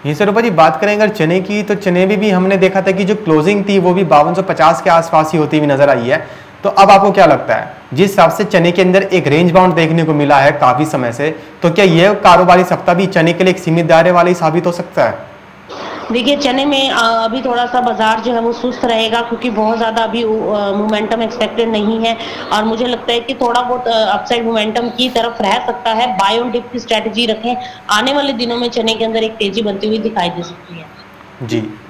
ये सर रूपा जी बात करें अगर चने की, तो चने भी हमने देखा था कि जो क्लोजिंग थी वो भी 5250 के आसपास ही होती हुई नजर आई है। तो अब आपको क्या लगता है, जिस हिसाब से चने के अंदर एक रेंज बाउंड देखने को मिला है काफी समय से, तो क्या यह कारोबारी सप्ताह भी चने के लिए एक सीमित दायरे वाला ही साबित हो सकता है? देखिए चने में अभी थोड़ा सा बाजार जो है वो सुस्त रहेगा, क्योंकि बहुत ज़्यादा अभी मोमेंटम एक्सपेक्टेड नहीं है, और मुझे लगता है कि थोड़ा बहुत अपसाइड मोमेंटम की तरफ रह सकता है। बाय ऑन डिप की स्ट्रेटजी रखें, आने वाले दिनों में चने के अंदर एक तेजी बनती हुई दिखाई दे सकती है। जी।